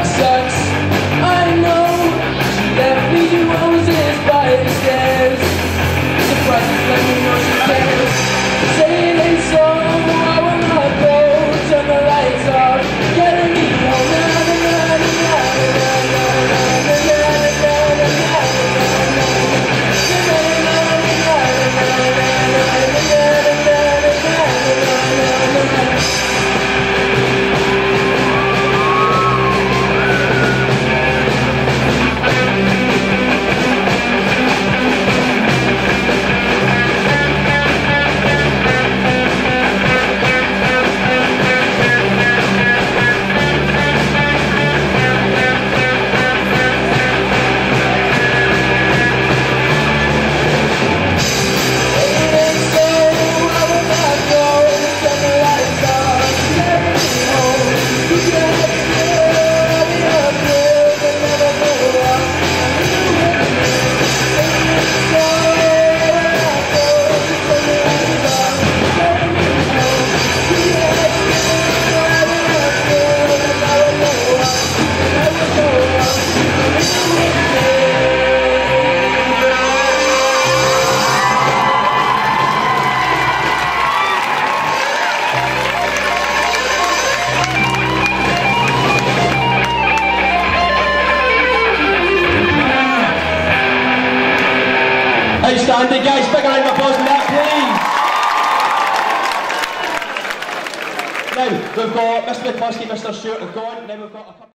work sucks, I know. She left me roses by the stairs. Surprises let me know she cares. Saying it's so, I will not go. Turn the lights off, getting me home. Outstanding, guys. Big round of applause for that, please. Now, we've got Mr. McCluskey, Mr. Stewart have gone. Now we've got a couple